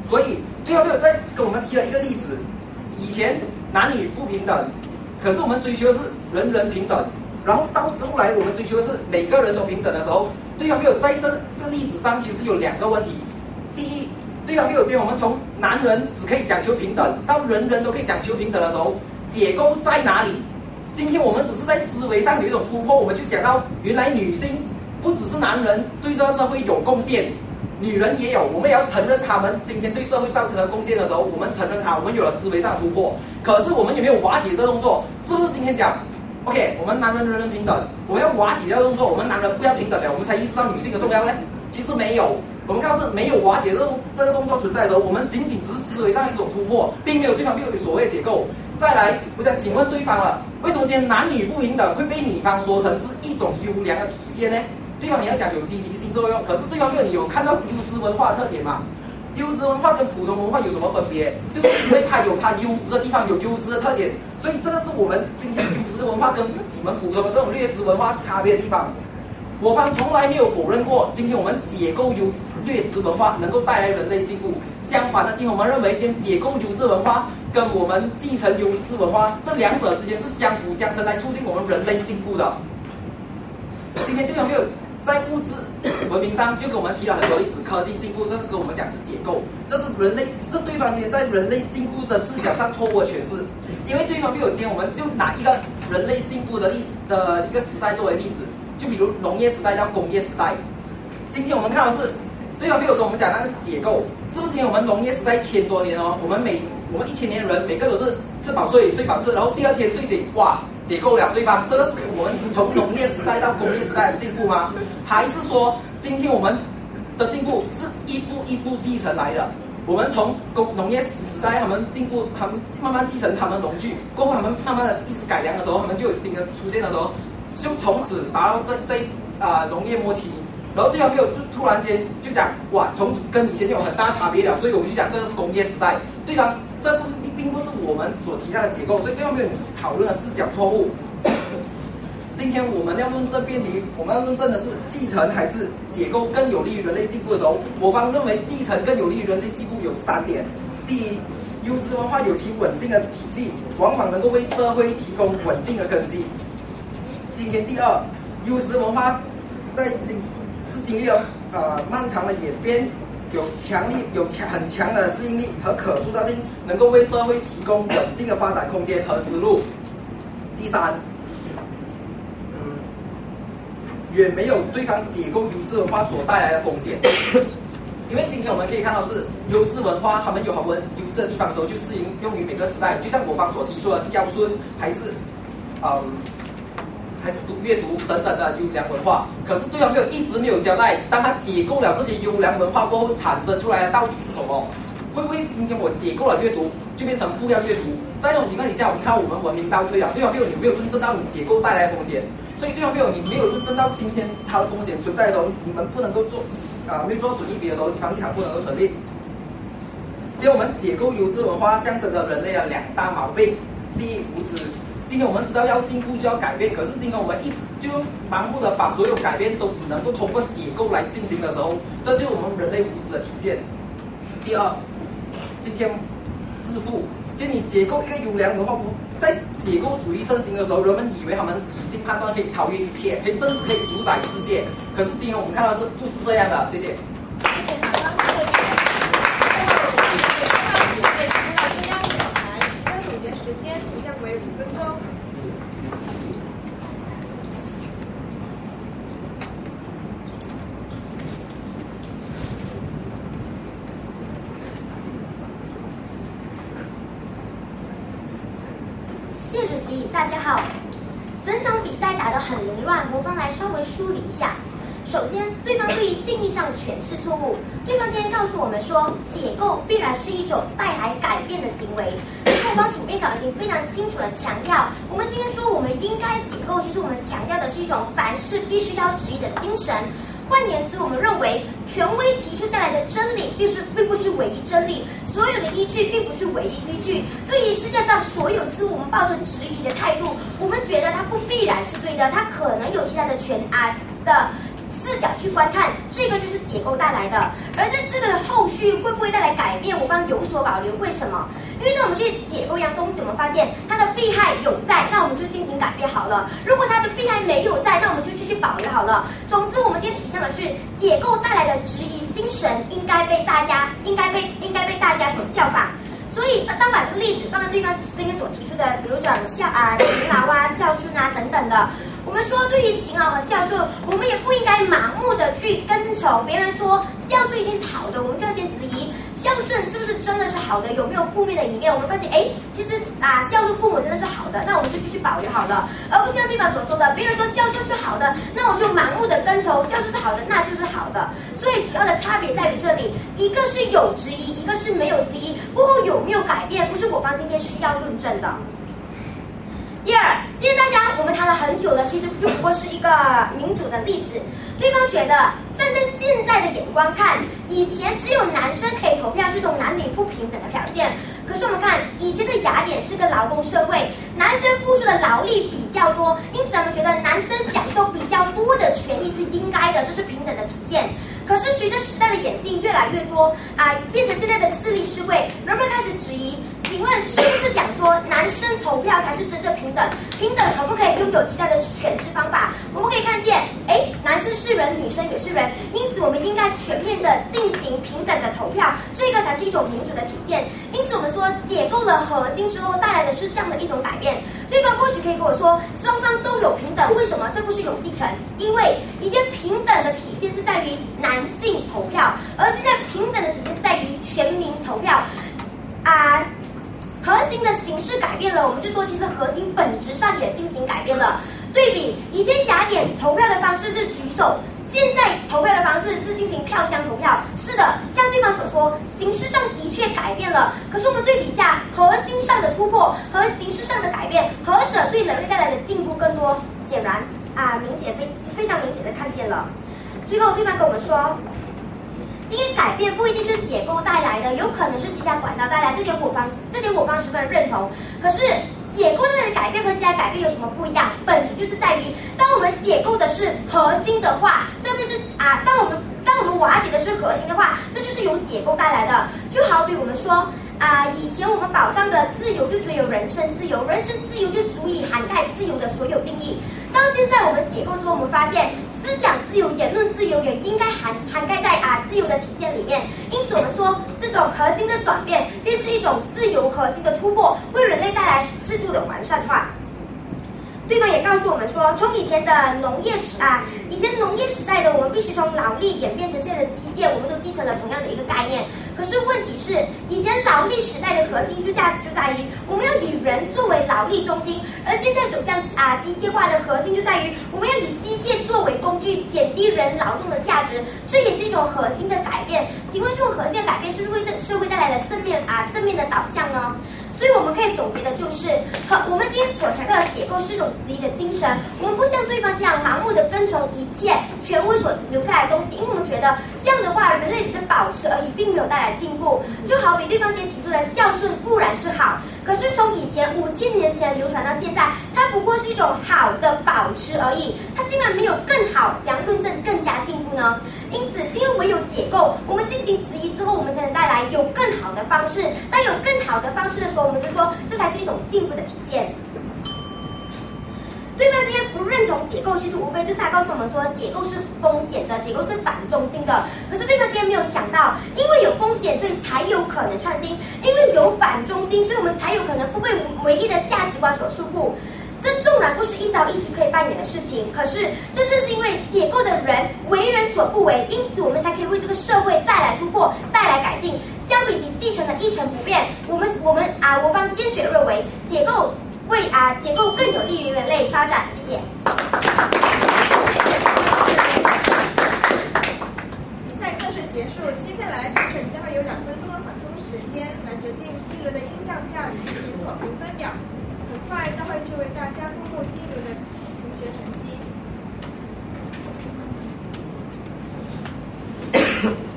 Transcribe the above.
所以对方没有再跟我们提了一个例子，以前男女不平等，可是我们追求的是人人平等，然后到后来我们追求的是每个人都平等的时候，对方没有在这例子上其实有两个问题。第一，对方没有对我们从男人只可以讲求平等到人人都可以讲求平等的时候，解构在哪里？今天我们只是在思维上有一种突破，我们就想到原来女性不只是男人对这个社会有贡献，女人也有，我们也要承认他们今天对社会造成的贡献的时候，我们承认它，我们有了思维上的突破。可是我们有没有瓦解这个动作？是不是今天讲 OK， 我们男人人人平等，我们要瓦解这个动作，我们男人不要平等了，我们才意识到女性的重要呢？其实没有，我们看是没有瓦解这个动作存在的时候，我们仅仅只是思维上一种突破，并没有对方没有所谓的结构。再来，我想请问对方了，为什么今天男女不平等会被女方说成是一种优良的体现呢？对方你要讲有积极性作用，可是对方没有，你有看到优质文化的特点吗？优质文化跟普通文化有什么分别？就是因为它有它优质的地方，有优质的特点，所以这个是我们今天优质的文化跟你们普通的这种劣质文化差别的地方。我方从来没有否认过，今天我们解构劣质文化能够带来人类进步。相反的，今天我们认为，今天解构优质文化跟我们继承优质文化这两者之间是相辅相成，来促进我们人类进步的。今天对方没有在物质文明上就跟我们提了很多例子，科技进步，这个跟我们讲是解构，这是人类是对方今天在人类进步的思想上错误的诠释。因为对方没有今天我们就拿一个人类进步的例子的一个时代作为例子，就比如农业时代到工业时代，今天我们看到是对方没有跟我们讲那个是解构，是不是？今天我们农业时代1000多年哦，我们1000年人每个都是吃饱睡，睡饱吃，然后第二天睡醒，哇，解构了对方，这个是我们从农业时代到工业时代的进步吗？还是说今天我们的进步是一步一步继承来的？我们从农业时代他们进步，他们慢慢继承他们农具，过后他们慢慢的一直改良的时候，他们就有新的出现的时候，就从此达到在农业末期。然后对方没有就突然间就讲哇，从跟以前有很大差别了，所以我们就讲这个是工业时代。对方这并不是我们所提倡的结构，所以对方没有你是讨论的视角错误。今天我们要论证辩题，我们要论证的是继承还是解构更有利于人类进步的时候，我方认为继承更有利于人类进步有3点。第一，优质文化有其稳定的体系，往往能够为社会提供稳定的根基。今天第二，优质文化在经历了漫长的演变，有很强的适应力和可塑造性，能够为社会提供稳定的发展空间和思路。第三，远没有对方解构优质文化所带来的风险。因为今天我们可以看到是优质文化，他们有他们优质的地方的时候，就适应用于每个时代。就像我方所提出的孝顺，还是阅读等等的优良文化，可是对方一直没有交代，当他解构了这些优良文化过后，产生出来的到底是什么？会不会今天我解构了阅读，就变成不要阅读？在这种情况底下，我们看我们文明倒退了，对方你没有论证到你解构带来的风险，所以对方你没有论证到今天它的风险存在的时候，你们不能够做没有做损益比的时候，房地产不能够成立。今天我们解构优质文化象征着人类的2大毛病：第一，无知。今天我们知道要进步就要改变，可是今天我们一直就盲目的把所有改变都只能够通过解构来进行的时候，这就是我们人类无知的体现。第二，今天自负，就你解构一个优良文化，在解构主义盛行的时候，人们以为他们理性判断可以超越一切，甚至可以主宰世界。可是今天我们看到的是不是这样的？谢谢。 谢主席，大家好。整场比赛打得很凌乱，我方来稍微梳理一下。首先，对方对于定义上诠释错误。对方今天告诉我们说，解构必然是一种带来改变的行为。后方主编稿已经非常清楚的强调，我们今天说我们应该解构，其实我们强调的是一种凡事必须要质疑的精神。换言之，我们认为权威提出下来的真理并不是唯一真理，所有的依据并不是唯一依据。对于世界上所有事物，我们抱着质疑的态度，我们觉得它不必然是对的，它可能有其他的视角去观看，这个就是解构带来的。而在这个的后续会不会带来改变，我方有所保留。为什么？因为当我们去解构一样东西，我们发现它的弊害有在，那我们就进行改变好了；如果它的弊害没有在，那我们就继续保留好了。总之，我们今天提倡的是解构带来的质疑精神应该被大家所效仿。所以，当把这个例子放在对方今天所提出的，比如讲勤劳啊、孝顺啊等等的，我们说对于勤劳和孝顺，我们也不应该盲目的去跟从别人说孝顺一定是好的，我们就要先质疑孝顺是不是真的是好的，有没有负面的一面？我们发现，其实孝顺父母真的是好的，那我们就继续保留好了，而不像对方所说的，别人说孝顺是好的，那我就盲目的跟从孝顺是好的，那就是好的。所以主要的差别在于这里，一个是有质疑，一个是没有质疑，过后有没有改变，不是我方今天需要论证的。第二，今天大家我们谈了很久了，其实就不过是一个民主的例子。对方觉得站在现在的眼光看，以前只有男生可以投票是一种男女不平等的表现。可是我们看以前的雅典是个劳动社会，男生付出的劳力比较多，因此我们觉得男生享受比较多的权利是应该的，这是平等的体现。可是随着时代的演进越来越多变成现在的自立社会，人们开始质疑，请问是不是讲说男生投票才是真正平等？平等可不可以拥有其他的诠释方法？我们可以看见，男生是人，女生也是人，因此我们应该全面的进行平等的投票，这个才是一种民主的体现。因此我们说解构了核心之后带来的是这样的一种改变。对方或许可以跟我说双方都有平等，为什么？这不是一种继承，因为以前平等的体现是在于男性投票，而现在平等的体现是在于全民投票核心的形式改变了，我们就说其实核心本质上也进行改变了。对比以前雅典投票的方式是举手，现在投票的方式是进行票箱投票。是的，像对方所说，形式上的确改变了，可是我们对比一下核心上的突破和形式上的改变，何者对人类带来的进步更多？显然非常明显的看见了。最后对方跟我们说，今天改变不一定是解构带来的，有可能是其他管道带来，这点我方十分认同。可是解构带来的改变和其他改变有什么不一样？本质就是在于，当我们解构的是核心的话，这便是当我们瓦解的是核心的话，这就是由解构带来的。就好比我们说以前我们保障的自由就只有人身自由，人身自由就足以涵盖自由的所有定义。到现在我们解构之后，我们发现思想自由、言论自由也应该涵盖在自由的体现里面。因此我们说，这种核心的转变便是一种自由核心的突破，为人类带来制度的完善化。对方也告诉我们说，从以前的以前农业时代的我们必须从劳力演变成现在的机械，我们都继承了同样的一个概念。可是问题是，以前劳力时代的核心价值就在于我们要以人作为劳力中心，而现在走向机械化的核心就在于我们要以机械作为工具，减低人劳动的价值，这也是一种核心的改变。请问这种核心的改变是不是为社会带来了正面的导向呢？所以我们可以总结的就是，我们今天所强调的解构是一种质疑的精神，我们不像对方这样盲目的跟从一切权威所留下来的东西，因为我们觉得这样的话，人类只是保持而已，并没有带来进步。就好比对方今天提出的孝顺固然是好，可是从以前5000年前流传到现在，它不过是一种好的保持而已，它竟然没有更好，怎样论证更加进步呢？因此，因为唯有解构，我们进行质疑之后，我们才能带来有更好的方式。当有更好的方式的时候，我们就说这才是一种进步的体现。对方今天不认同解构，其实无非就是他告诉我们说解构是风险的，解构是反中心的。可是对方今天没有想到，因为有风险，所以才有可能创新；因为有反中心，所以我们才有可能不被唯一的价值观所束缚。这纵然不是一朝一夕可以扮演的事情，可是真正是因为解构的人为人所不为，因此我们才可以为这个社会带来突破，带来改进。相比及继承的一成不变，我方坚决认为解构更有利于人类发展。谢谢。 比赛正式结束，接下来评审将会有2分钟的缓冲时间来决定第一轮的印象票以及结果评分表。很快将会去为大家公布第一轮的同学成绩。